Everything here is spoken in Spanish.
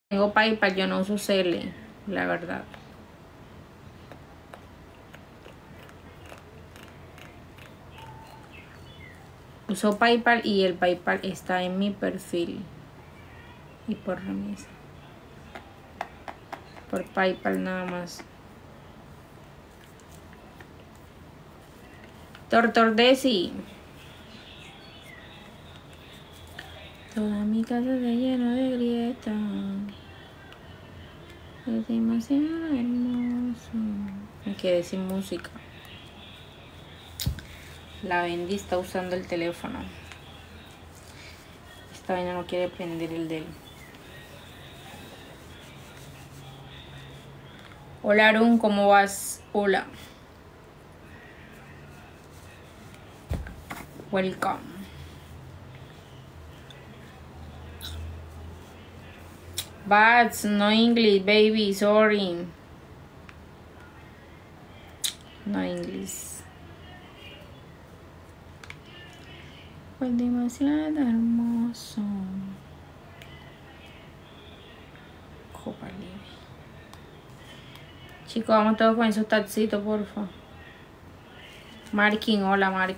Tengo PayPal, yo no uso Cele, la verdad. Uso PayPal y el PayPal está en mi perfil. Y por remesa. Por PayPal nada más. Tortordesi. Toda mi casa está llena de grietas. Es demasiado hermoso. Me quedé sin música. La Bendy está usando el teléfono. Esta vaina no quiere prender el de él. Hola Arun, ¿cómo vas? Hola. Welcome. Bats, no English, baby, sorry. No English. Pues demasiado hermoso. Copa libre. Chicos, vamos todos con esos taxitos, porfa. Marking, hola Marking.